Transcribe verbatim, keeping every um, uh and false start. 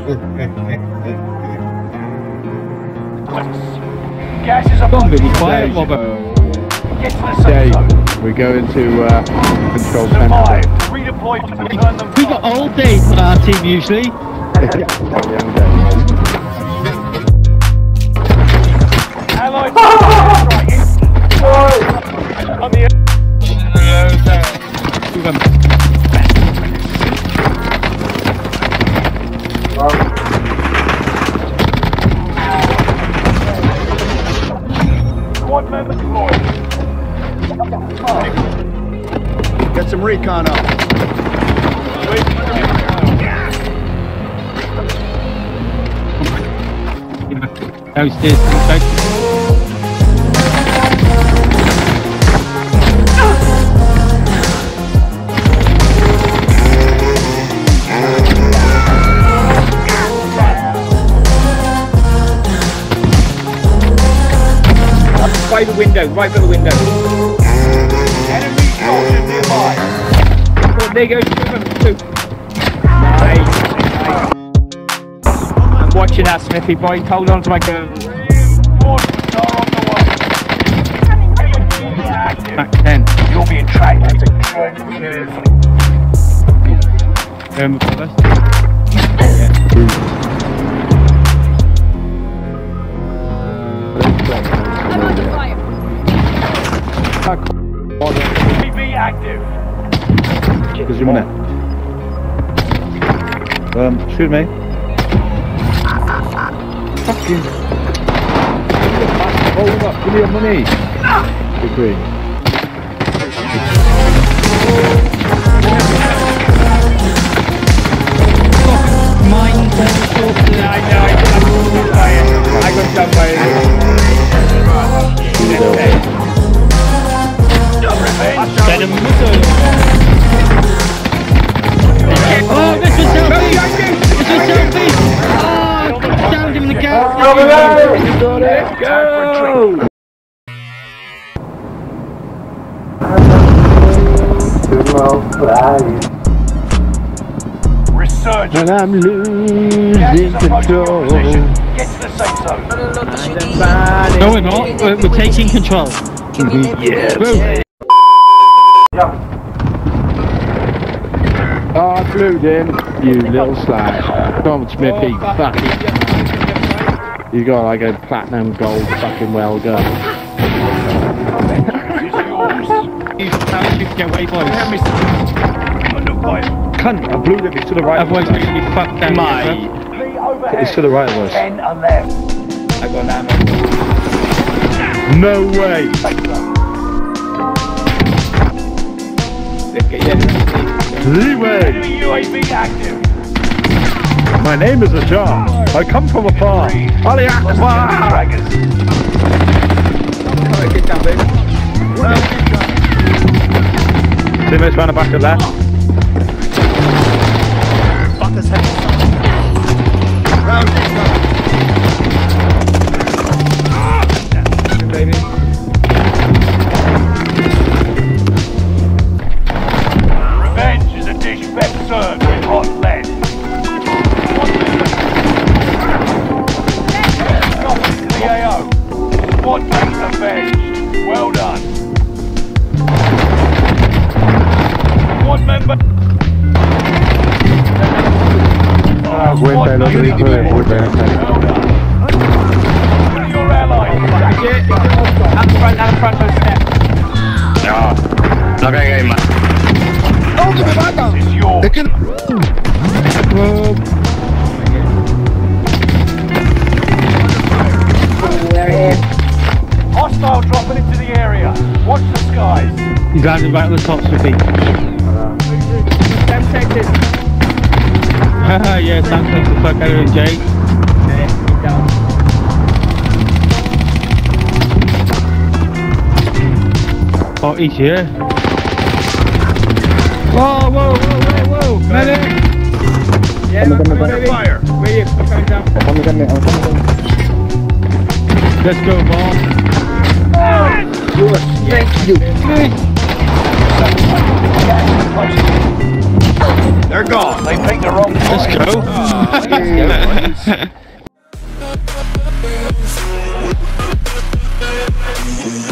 Gas is a Don't be quiet, Robert. Get to the safe zone. We go into uh, control Survive. center. Redeploy to return them. We got all day for our team usually. Allied striking. On the squad member deployed. Get some recon up. Downstairs. Right by the window, right by the window. Enemy soldier nearby. Oh, there goes two. Nice. I'm watching that, Smithy boy. Hold on to my gun. Reinforcements are on the way. Active. Back ten. You're being tracked. Um, first. T V active. Because you're minute. Um, shoot me. Fucking. Hold up, give me your money. Good green. Mine. I know, I got done by it. Get him. Oh, this was selfie! This was selfie! Oh, downed him in the gap! Let's go! Resurgence. And I'm Gas is losing approaching your control. position. Get to the safe zone. No, we're not. We're, we're taking control. Yeah. Boom. Oh, I flew him, you little slag. Come on, Smithy, fuck it. You got like a platinum gold fucking well gun. You can get away, boys. Under fire. Cunt, I blew him, it's to the right. Otherwise, we're going to be fucked down. My. Here, Fleet overhead. It's to the right of us. Ten are left. I got an ammo. No way! Let's get you. Leeway! Enemy U A V active. My name is Ajar. I come from afar. Ali Akbar! Trackers. Alright, get down, baby. Teammates round the back of that. Fuckers head. Round Baby. Revenge is a dish best served with hot lead. The A O. Squad mate avenged. Well done. Squad member. Squad mate avenged. Well done. Your allies. Out the front, out the front, those steps. No, no que hay más. This is yours. Hostile dropping into the area. Watch the skies. He's landing right on the top, Smithy. Sam seconds. Haha, yeah, Sam takes the fuck out of him, Jay. Get down. Oh, he's here. Whoa, whoa, whoa, whoa, whoa! Medic! Yeah, I'm coming, baby. Fire. Where are you? I'm coming down. Let's go, boss. Thank you. They're gone. They picked the wrong Let's side. go. Oh, let's go, boys.